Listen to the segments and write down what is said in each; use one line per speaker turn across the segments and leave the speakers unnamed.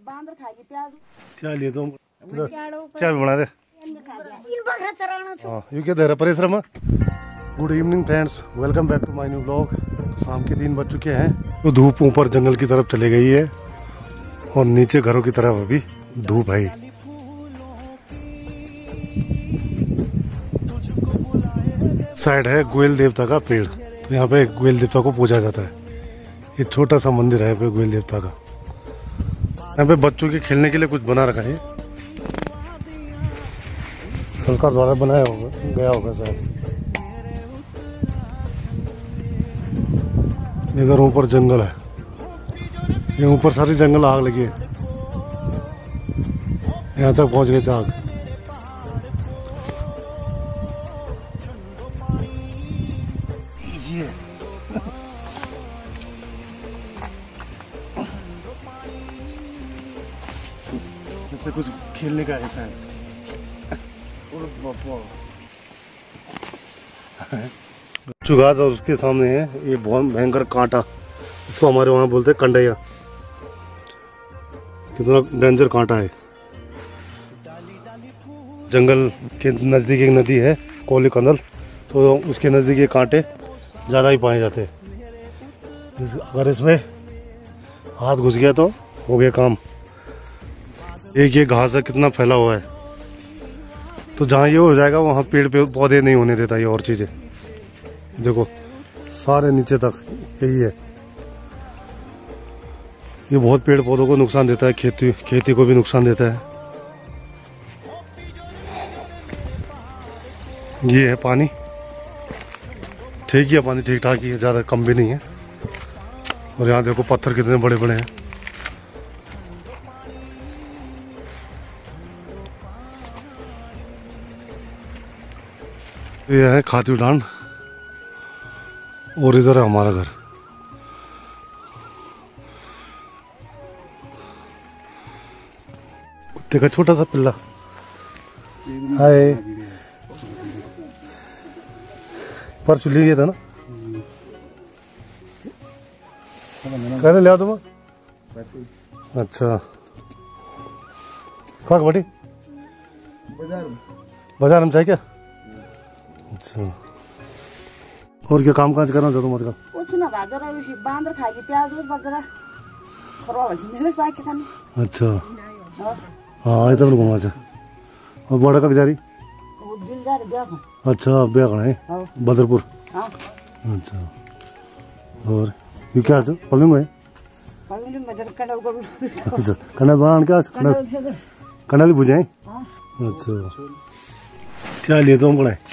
चलिए तो चाय बना दे। हाँ ये क्या दे रहा परिश्रम। Good evening friends, welcome back to my new blog. शाम के 3 बज चुके हैं। तो धूप ऊपर जंगल की तरफ चली गई है और नीचे घरों की तरफ अभी धूप है। साइड है गोयल देवता का पेड़, तो यहाँ पे गोयल देवता को पूजा जाता है। ये छोटा सा मंदिर है पे गोयल देवता का। यहाँ पे बच्चों के खेलने के लिए कुछ बना रखा है, सरकार द्वारा बनाया होगा, गया होगा शायद। इधर ऊपर जंगल है, ये ऊपर सारी जंगल आग लगी है, यहाँ तक पहुंच गई थी आग। जैसे कुछ खेलने का ऐसा है। चुगास और उसके सामने है ये बहुत भयंकर कांटा, इसको हमारे वहाँ बोलते हैं कंडैया। कितना डेंजर कांटा है। जंगल के नज़दीक एक नदी है कोली कनल, तो उसके नज़दीक ये कांटे ज़्यादा ही पाए जाते हैं। अगर इसमें हाथ घुस गया तो हो गया काम। एक ये घास है कितना फैला हुआ है, तो जहाँ ये हो जाएगा वहाँ पेड़ पे पौधे नहीं होने देता ये और चीज़ें। देखो सारे नीचे तक यही है। ये बहुत पेड़ पौधों को नुकसान देता है, खेती को भी नुकसान देता है। ये है पानी, ठीक ही है पानी, ठीक ठाक ही है, ज़्यादा कम भी नहीं है। और यहाँ देखो पत्थर कितने बड़े बड़े हैं। ये है खाती उड़ान और इधर है हमारा घर। कुत्ते का छोटा सा पिल्ला। हाय, परसों ले गया था ना, कहते ले आओ तुम। अच्छा कहाँ बड़ी बाजार में चाहिए क्या? अच्छा, और क्या काम काज करना चाहते हो? कुछ ना, बांदर खाएगी प्याज वगैरह। अच्छा हाँ इधर घुमा। और बड़ा कब जा रही? अच्छा ब्याह करना है बदरपुर। अच्छा और ये क्या है? पलंग है। अच्छा कन्ना बनाने क्या कन्ना भी बुझाए। अच्छा चलिए तो हम बनाए।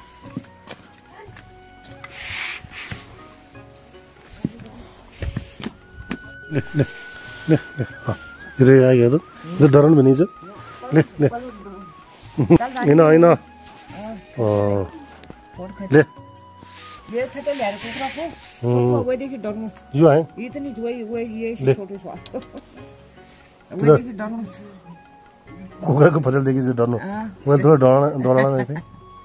ले ले ले ले हाँ इधर आ गया तो इधर डरन भी नहीं जो ले ले इना इना ले
ये फटे ले रखो को वो देखिए डरनो
यो है
इतनी वो ये छोटे सा वो देखिए डरनो
कुकरा को फसल देखिए जो डरनो वो थोड़ा डराना नहीं थे।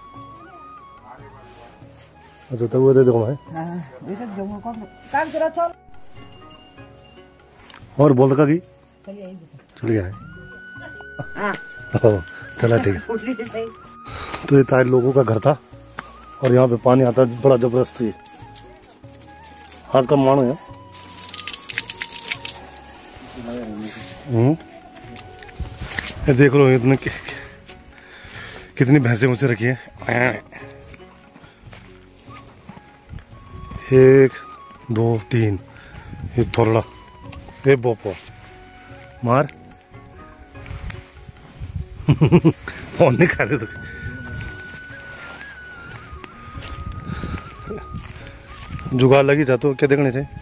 अच्छा तो वो दे दो मैं।
हां ये तो जंगल को काम करा चल
और बोल का की चल गया है।
हाँ
चला ठीक है। तो ये तार लोगों का घर था और यहाँ पे पानी आता है बड़ा जबरदस्ती। आज का मानो है। ये देख लो इतने कितनी भैंसे मुझसे रखी है। 1 2 3 ये थोड़ा ये बोपो मार फोन नहीं खा दे तो जुगाड़ लगी जा तो क्या देखने से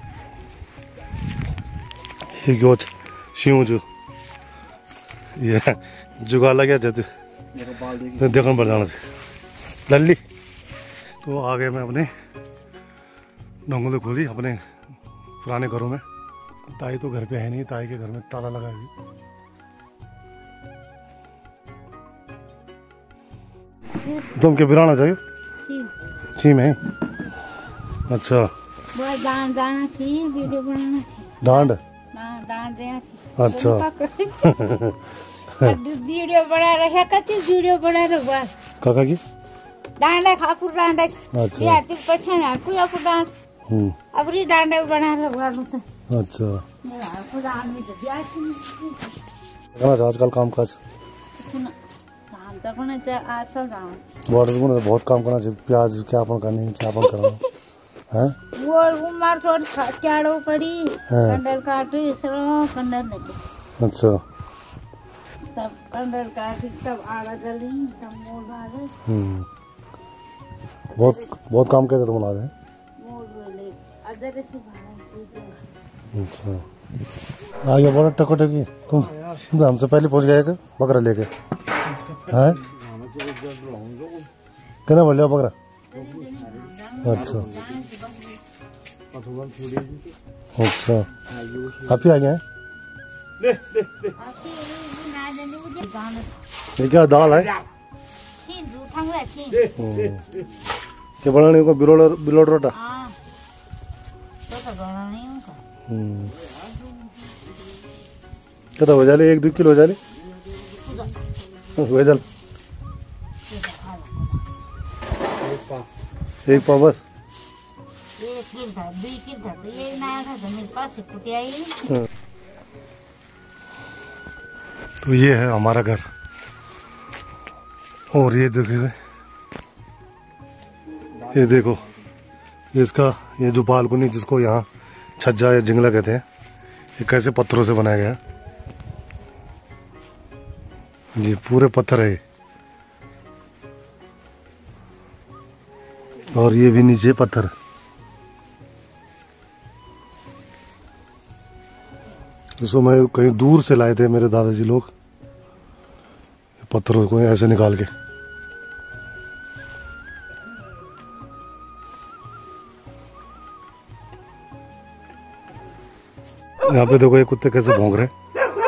ये गोच शिव जो ये जुगाड़ लग जाते देखने पड़ जाना से लल्ली। तो आ गए मैं अपने डोंगल खोली अपने पुराने घरों में। ताई तो घर पे है नहीं, ताई के घर में ताला लगा है। तुम क्या बिराना चाहिए? छी में अच्छा
डांड वीडियो बनाना
डांड
डांड
अच्छा
वीडियो बना रहा कति वीडियो बना रहा
काका की
डांडा खापुर डांडा
अच्छा
या तिल पछान कुया पुडान अबरी डांडा बना रहा तो
अच्छा
पुडान में बिया
आजकल काम काज
काम तो कोने ते आजकल काम
बॉर्डर में बहुत काम करना चाहिए प्याज क्या अपन करने क्या अपन करना हैं
वो उमर तो चाड़ो पड़ी कंडल काटी सरो कंडल लगे
अच्छा
तब कंडल काटी तब आड़ा गली तब मोड़ मारे
बहुत काम करते तुम आज
मोड़ बोले अदर से भाड़ा
अच्छा आ गया बड़ा टकोटकी तुम हमसे पहले पहुंच गए क्या बकरा लेके हैं कितना बोल लिया बकरा अच्छा अच्छा आप ही आ गए हैं ये क्या दाल है क्या बनाने को बिलोड रोटा क्या हो जाले 1-2 किलो हो जाले हो जाल एक पाव बस तो ये है हमारा घर और ये देखो इसका ये जो बालकनी जिसको यहाँ छज्जा या जिंगला कहते हैं ये कैसे पत्थरों से बनाया गया ये पूरे पत्थर है और ये भी नीचे पत्थर इसको मैं कहीं दूर से लाए थे मेरे दादाजी लोग पत्थरों को ऐसे निकाल के यहाँ पे देखो ये कुत्ते कैसे भौंक रहे हैं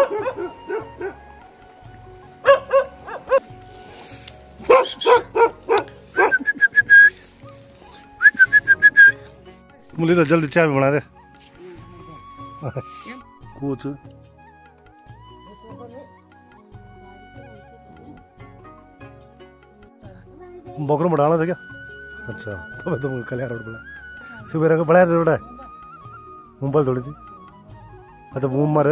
मुझे तो जल्दी चाय बना दे कुछ बकरों बढ़ाना था क्या अच्छा तो मैं तो कल्याण रोड बड़ा सुबह को बढ़ाया रोड है मुंबई थोड़ी थी अच्छा बूम मारे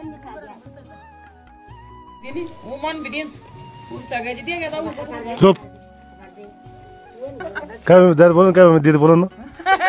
चुप क्या दर्द बोलो क्या दीदी बोलो ना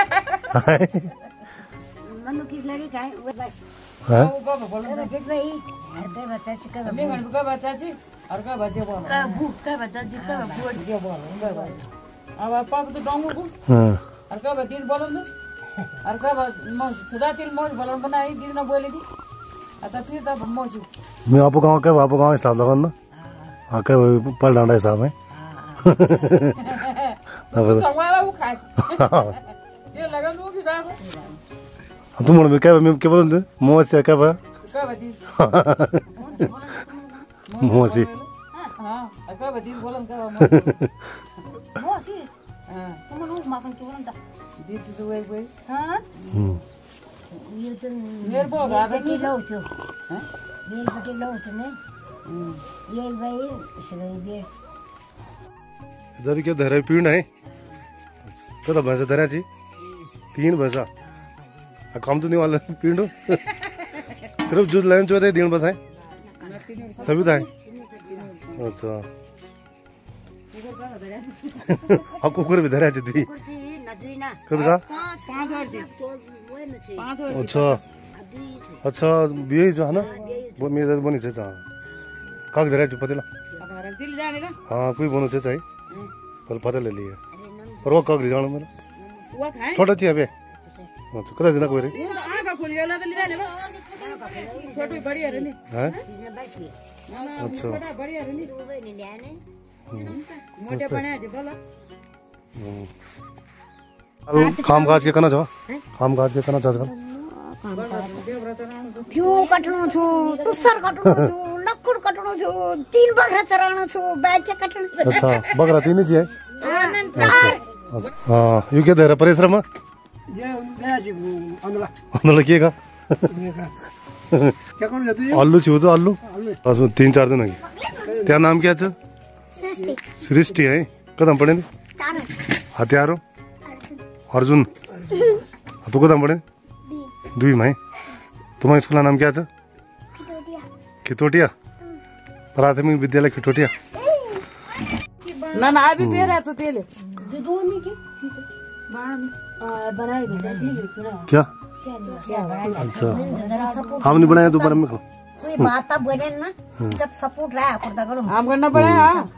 मैं आपको गाँव क्या आपको गाँव हिसाब लगा ना आके पल डांडा हिसाब है तुम क्या बोलते मोसी क्या मोसी इधर क्या धरा पीण है तो भैंसा धरा जी 3 भैंसा काम तो नहीं वाला पीण सिर्फ जूस लाइन चुके 3 बस है सभी था अच्छा अब कुकुर भी धरा जी कब का अच्छा अच्छा ये जो है ना वो मेरे बनी से काग धरा पतेला हाँ कोई बोनो से चाहिए पल पता ले लिया और वो काग ले जाना मेरा छोटा चाहिए अबे अच्छा कदा दिन कोई रे
छोटी बढ़िया रे
हैं
अच्छा बढ़िया रे मोटे बने जे बोला
काम काज के करना चाहो काम काज के करना चाहो
क्यों कटणो छु तुसर कटणो छु लकुड़ कटणो छु 3 बकरा चराणो छु बैच कटणो
अच्छा बकरा 3 जी है अच्छा हां यू के दे रहा परिश्रम
ये नया जी अंदला
अंदला किएगा
क्या कौन जाती है?
आलू छू तो आलू बस में 3-4 दिन होगी। तेरा नाम क्या है? सृष्टि है। कदम पड़े हथियारो अर्जुन तू कदम पड़े दुई में तुम्हारे स्कूल का नाम क्या है? खितोटिया प्राथमिक विद्यालय खितोटिया।
ना ना अभी पेड़ है तो तेले
क्या? अच्छा हम नहीं बनाया दोबारा में
कोई बात अब बोले ना जब सपोर्ट रहा करता करो
हम करना पड़े। हाँ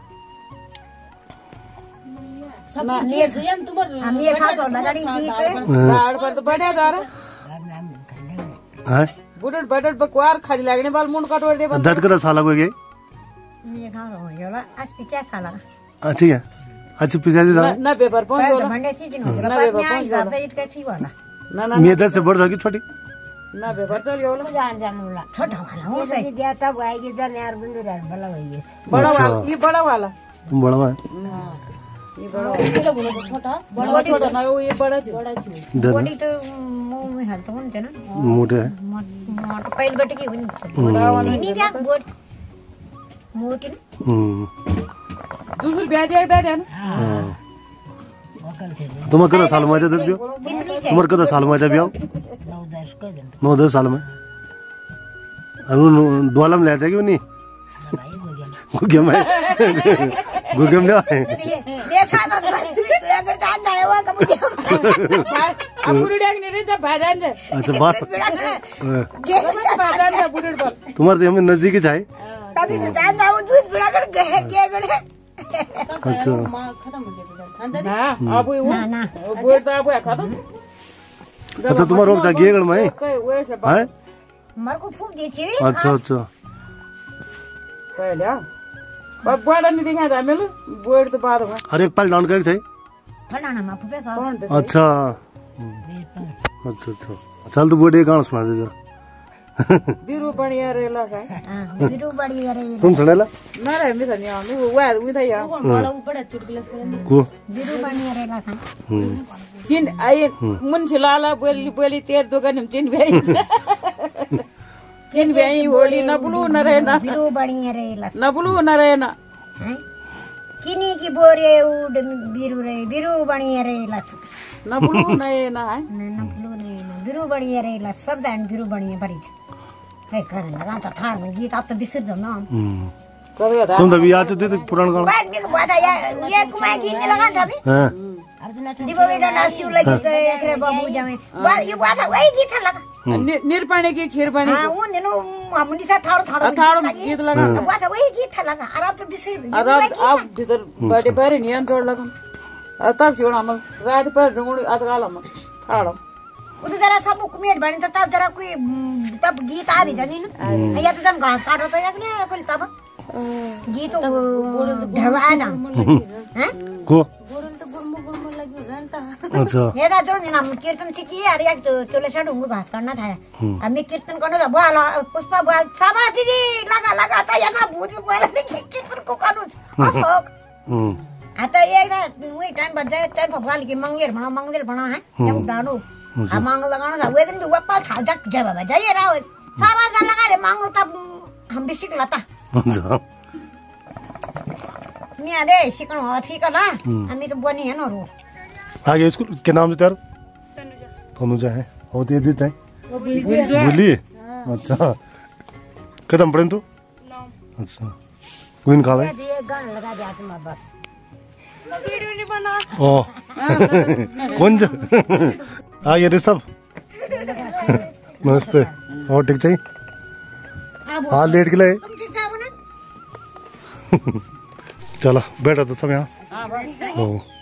हम ये साथ और लगाड़ी जी के
झाड़ पर तो बढ़िया जा रहा
है।
बुढ़ट बटट बकवार खाली लगने वाल मुंड कटोर दे बंद
दर्द कदा साल हो गए
ये खा रहा हूँ योला आज 50 साल
अच्छा क्या? अच्छा पिछले साल
ना पेपर पहुंच गया
भंडे सीजन हो
ना
गया
बेबा,
पानी हिसाब से इसका ठीक वाला
ना ना
मैं 10 से बढ़ जाएगी छोटी
ना पेपर चल गया
जान जान वाला छोटा वाला हो गई दिया तब आएगी जन यार बिंदु यार भला होई
बड़ा वाला ये बड़ा वाला
तुम बड़ा है
ये बड़ा वाला छोटा छोटा ना वो ये बड़ा
दर्द
बॉडी तो मुंह में हालत होते ना
मोटे है।
मोट पहले बट की बनी नहीं क्या बोट मोटी ना
दूसरी ब्याज एक दे देना
हाँ। तुम्हारे कदा साल में आजा दस बियो तुम्हारे कदा साल में आजा बियो 9-10 साल में अनु द्वालम ले जाएगी नहीं गुगम है गुगम ले आए
ये सादा अगर जान जाए वो कब
अब बुढ़ी डाक नहीं रहता भाजन से
अच्छा बात
भाजन से बुढ़ी पर
तुम्हारे हमें नजदीक ही जाए
तभी तो जान जाओ दूध बिड़ा कर गए गए
अच्छा
ना अब वो
ना
बोलता अब खत्म
अच्छा तुम्हारा रोक जागिए गड़ में
वैसे
है।
मर को फूक देखिए
अच्छा अच्छा
पहले अब बड़ा नहीं दिखा था मिल बोर्ड तो बाद में
अरे एक पाल डाउन का चाहिए।
फलाना मा फूके साहब
कौन तो
अच्छा अच्छा अच्छा चल तो बोर्ड गाना सुना दे जरा
बिरु बढ़िया रेला सा
हां बिरु बड़ी रे
तुम सुनेला
ना रे मी धनिया मैं वो उई था यार
को
बिरु बड़ी रे ला था
चिन आई मुनसिलाला बोली बोली तेर दुकान में चिन भाई चिन भाई बोली न बुलू न रे ना
बिरु बड़ी रे ला
न बुलू न रे ना
हैं किनी की बोरे उड बिरु रे बिरु बड़ी रे ला
न बुलू न ये ना है
न फुलो ने बिरु बड़ी रे ला सब दान बिरु बड़ी बड़ी है करने लगा तो थार में गीत आप तो बिसर दो ना
कब था
तुम तभी आज थे पुराना गाना
बाद में बात आया ये कुमार की ने लगा था भी
हां
दीवाली डांडा सिउ लगी गए थे बाबू जावे ये बात वही गीत लगा
निरपाने की खीर बनी
हां वो दिनो हमनी सा थाड़
अथाड़ गीत लगा
बात वही गीत लगा आराम तो बिसर
अब भीतर बड़े बड़े नियंत्रण लगा तब से हम रात पर ढूंढ अतगाल हम थाड़ो
वो तो जरा सब कुमेट बने तो तब जरा कोई तब गीत आ भी जानी ना या तो जन घास काटो तो या ने कोई तब गीत ढवा ना हैं
को
गोड़ल तो गुड़मो गुड़मो लगी रहता
अच्छा
ये दा जो दिन हम कीर्तन सीखी अरे यार तो चले छड़ूंगा घास काटना था हमें कीर्तन करना था बोला पुष्पा बोल साबा दीदी लगा था या का भूत बोला नहीं कीर्तन को करो अशोक आता ये ना वही टाइम बच जाए टाइम भगवान की मंगेर बना है जब डालो आ मांग लगाना था वे दिन तो वप्पा था जग जय बाबा जाइए राव साबा का लगा रे मांगो तब हम भी सीख लाता
अच्छा
नहीं अरे सीखना हो ठीक है ना हमें तो बनी है ना रो
आगे स्कूल के नाम से तेरा तनुजा है होती है दी भूली अच्छा कदम पड़े तू अच्छा क्वीन कहाँ है
ये गाना लगा दिया तुम बस
वीडियो नहीं बना
ओ कुंज आगे ऋषभ नमस्ते और ठीक चाहिए हाँ लेट के लिए
तुम ठीक ठाक हो ना
चलो बैठा तो सब यहाँ